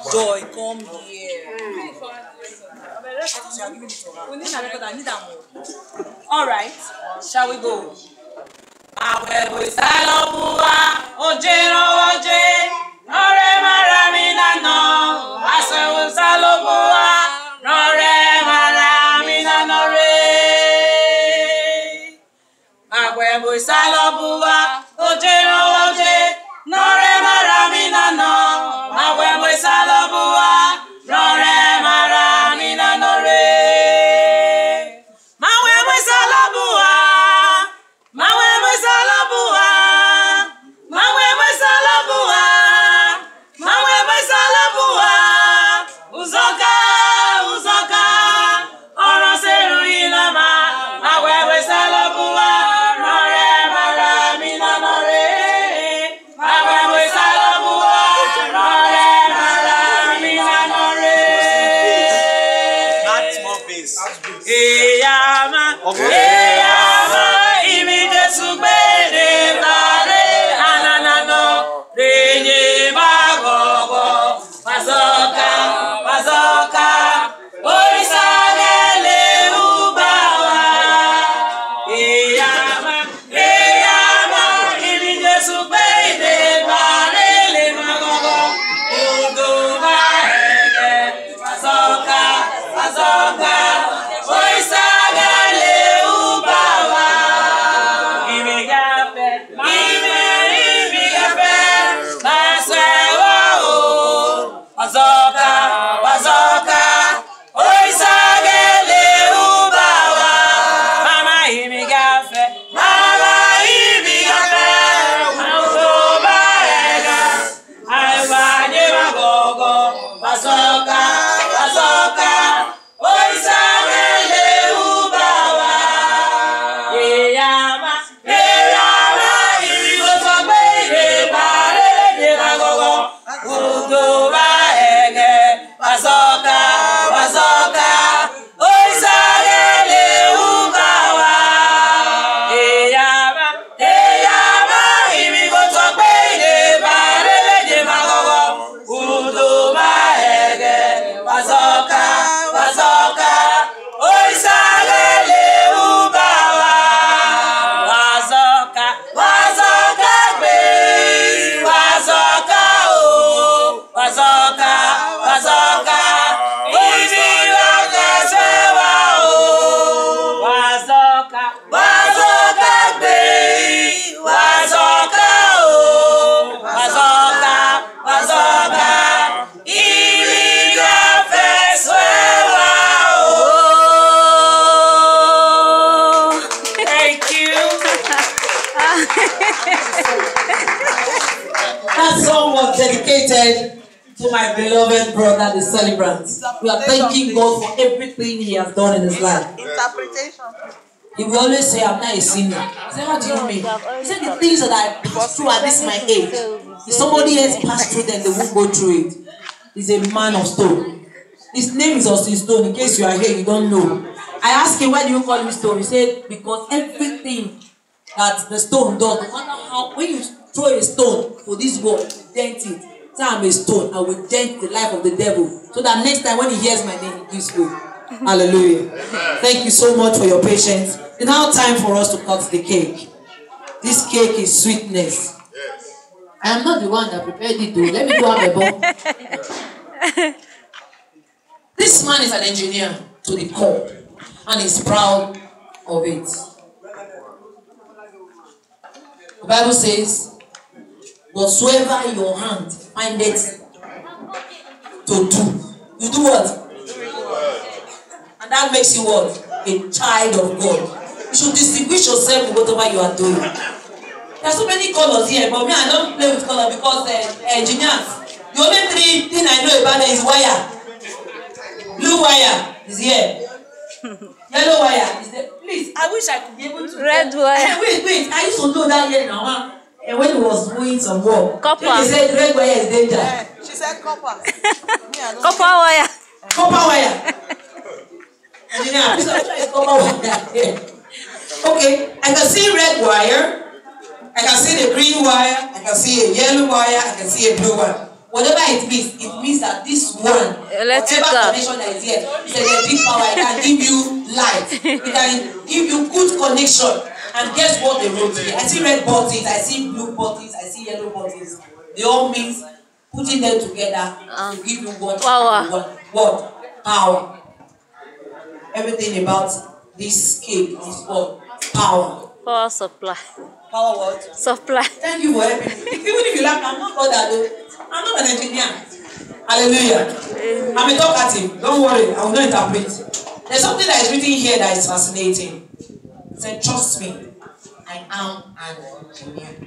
Joy, come here. All right, shall we go? That song was dedicated to my beloved brother, the celebrant. We are thanking God for everything he has done in his life. Interpretation. He will always say, I'm not a sinner. I said, what do you mean? He said, the things that I passed through at this my age, if somebody else passed through them, they won't go through it. He's a man of stone. His name is Austin Stone. In case you are here, you don't know. I asked him, why do you call him Stone? He said, because everything that the stone does, no matter how, when you throw a stone to this wall, dent it. Say I'm a stone, I will dent the life of the devil. So that next time when he hears my name, he gives hope. Hallelujah. Thank you so much for your patience. It's now time for us to cut the cake. This cake is sweetness. I am not the one that prepared it though. Let me go have a ball. This man is an engineer to the core and is proud of it. The Bible says, whatsoever your hand findeth to do, you do what? And that makes you what? A child of God. You should distinguish yourself with whatever you are doing. There are so many colors here, but me, I don't play with color because engineers, the only three things I know about them is wire. Blue wire is here. Yellow wire is there. Please, I wish I could be able to. Red wire. Wait. I used to know that here now. And when he was doing some work, copper. They said red wire is danger. She said copper. Copper wire. Copper wire. Engineer, this is copper wire. Okay, I can see red wire. I can see the green wire. I can see a yellow wire. I can see a blue wire. Whatever it means that this one, whatever connection that is here, it's a big power. It can give you light. It can give you good connection. And guess what they wrote here? I see red buttons, I see blue buttons, I see yellow buttons. They all means putting them together to give you what? What? Power. Everything about this cake is what? Power. Power supply. Power what? Supply. Thank you for helping me. Even if you laugh, I'm not God though. I'm not an engineer. Hallelujah. I'm a talkative. Don't worry, I will not interpret. There's something that is written here that is fascinating. It said, trust me, I am an engineer.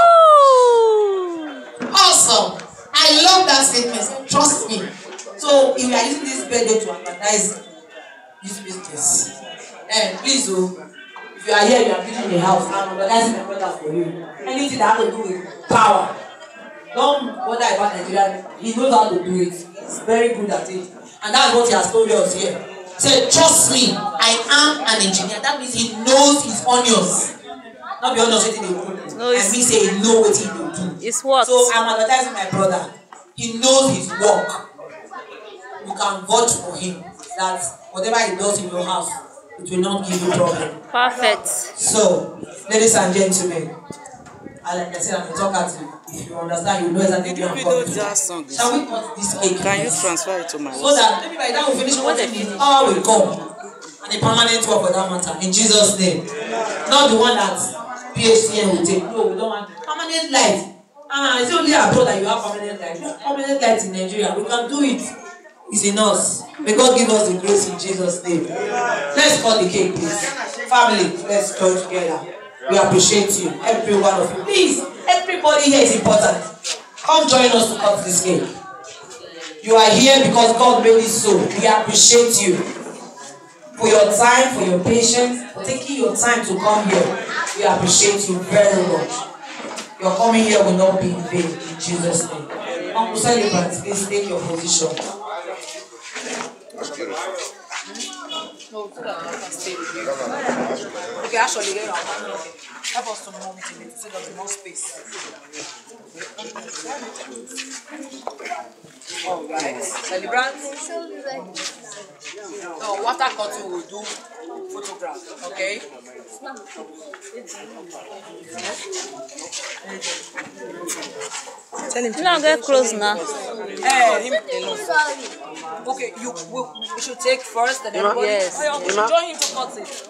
Ooh. Awesome. I love that statement. Trust me. So if you are using this birthday to advertise this business, and please if you are here, you are building a house, I'm organizing a product for you. Anything that has to do with power. Don't bother about Nigeria. He knows how to do it. He's very good at it. And that's what he has told us here. He said, trust me, I am an engineer. That means he knows his onions. Not be honest with you. No, and me say he knows what he will do. It's what? So I'm advertising my brother. He knows his work. You can vote for him. That whatever he does in your house, it will not give you problem. Perfect. So, ladies and gentlemen, like I said, I'm a talkative. If you understand, you know exactly what I'm talking about. Shall we cut this cake? Can you transfer it to my so that maybe by the time we finish cutting it, power will come. And a permanent work for that matter. In Jesus' name. Not the one that PhD will take. No, we don't want permanent light. It's only abroad that you have permanent light. You have permanent light in Nigeria. We can do it. It's in us. May God give us the grace in Jesus' name. Let's cut the cake, please. Family, let's join together. We appreciate you, every one of you. Please, everybody here is important. Come join us to cut this cake. You are here because God made it so. We appreciate you for your time, for your patience, for taking your time to come here. We appreciate you very much. Your coming here will not be in vain in Jesus' name. Uncle Celebrant, please take your position. Okay, actually, help us to move it so there's more space. Alright, celebrant. No, water cutting will do photograph, okay? Tell him to now get close now. Okay, you should take first and then yes. You should join him to cut it.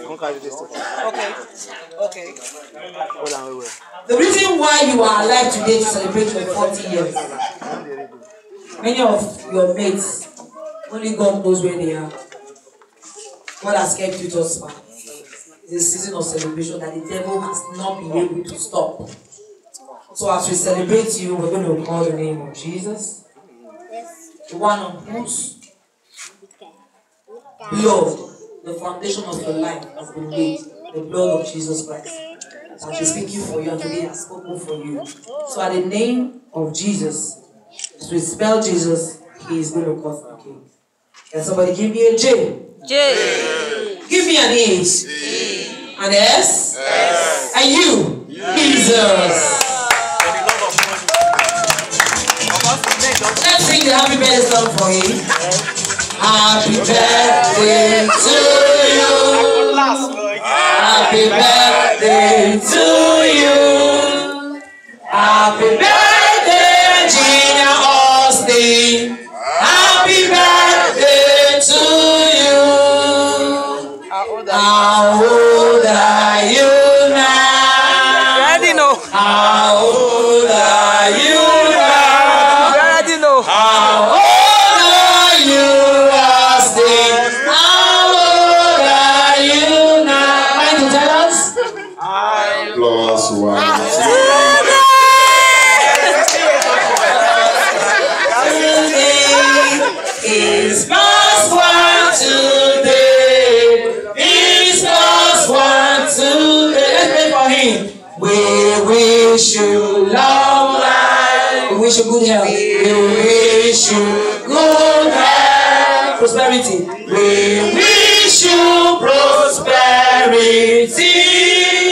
Okay. The reason why you are alive today to celebrate your 40 years. Many of your mates, only God knows where they are. God has kept you just far. It's a season of celebration that the devil has not been able to stop. So as we celebrate you, we're going to call the name of Jesus. The one on whose blood, the foundation of your life has been laid, the blood of Jesus Christ. So I'm speaking for you and today has spoken for you. So at the name of Jesus, as we spell Jesus, he is going to cause the king. Can somebody give me a J? J. Give me an H. An S? S. And you? Jesus. Let's sing the happy birthday song for him. Happy birthday to you. Happy birthday to you. Happy birthday, Gina Austin. Happy birthday to you. How old are you now? I already know. How old are you now? I already know. How old are you, Austin? How old are you now? Mind to tell us? Plus one. It's plus one today. It's plus one today. Let's pray for him. We wish you long life. We wish you good health. We wish you good health. Prosperity. We wish you prosperity.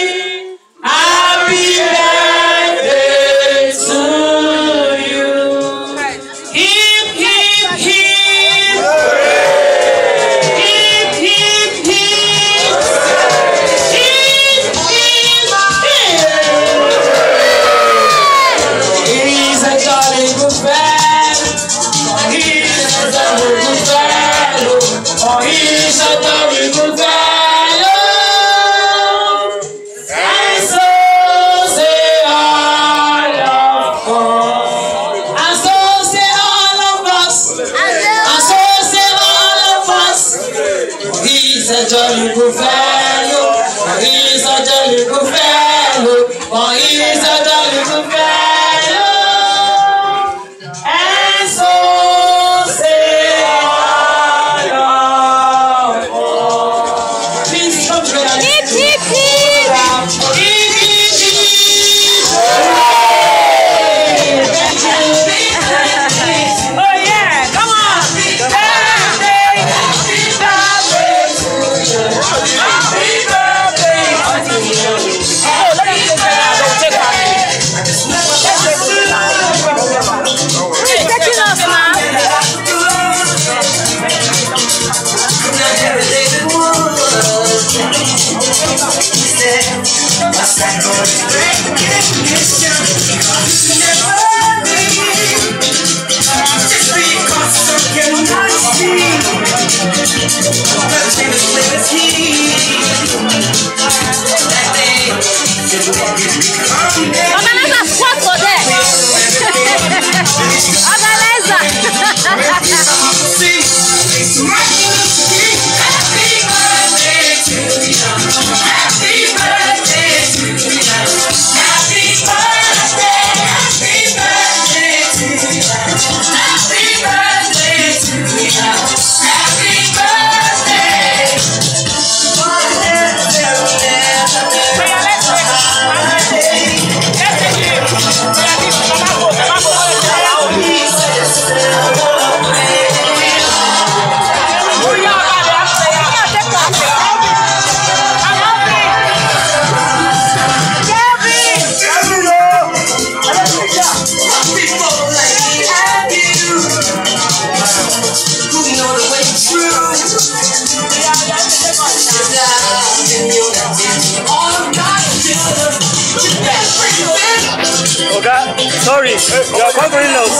Happy birthday to you. for he is a terrible fellow. And so say all of us. And so say all of us. And so say all of us. He is a jolly good fellow. He is a jolly good fellow. For he is a jolly good fellow. And so say all of us. Please come together. Hip, hip, hip. Oh yeah, come on. Organizer squad for that. Organizer. Okay, sorry, you are covering us.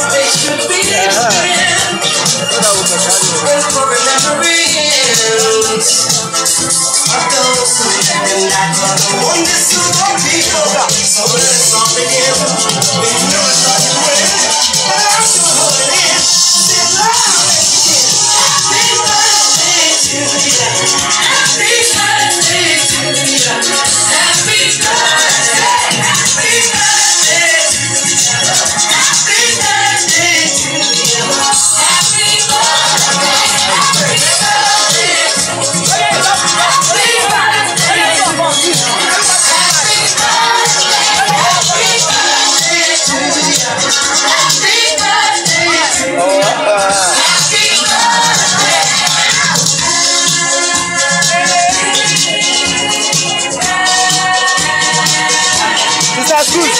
That's good.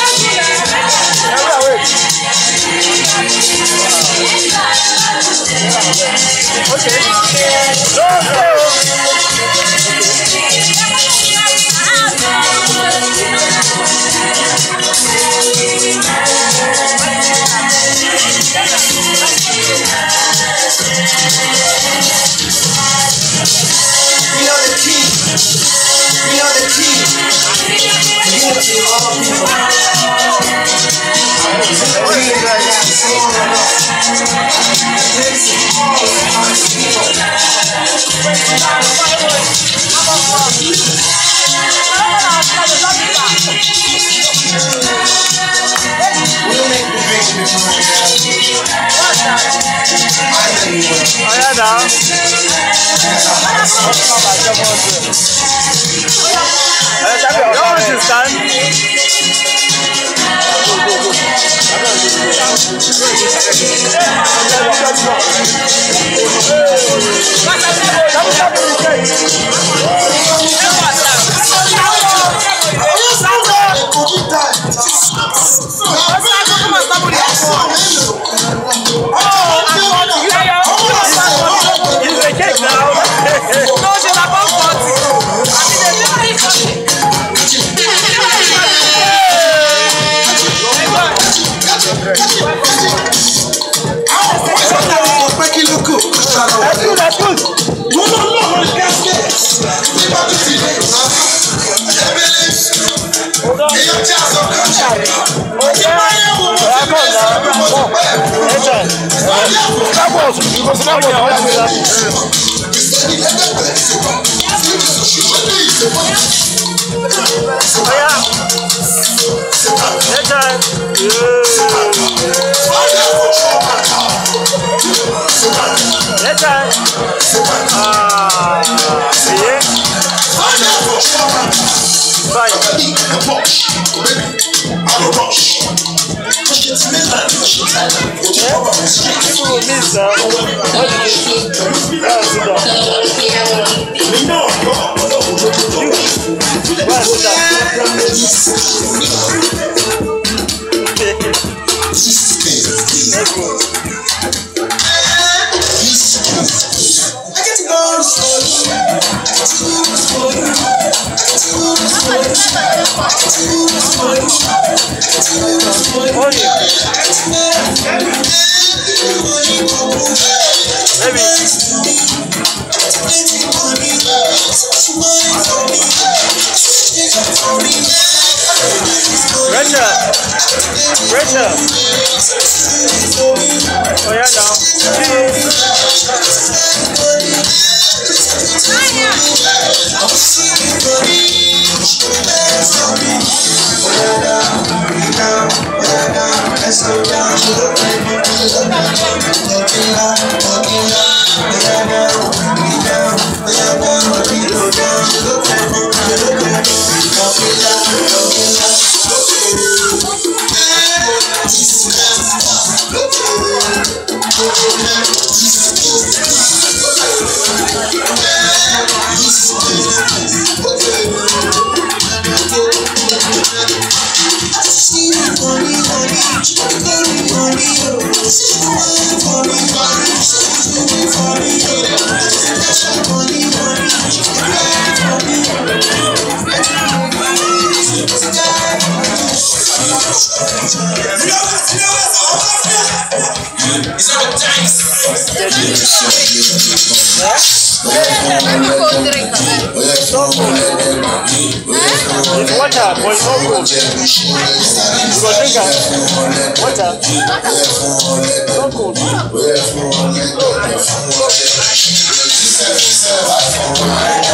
We are the key. We are the key. Unity of all people. We'll make the big No, Water.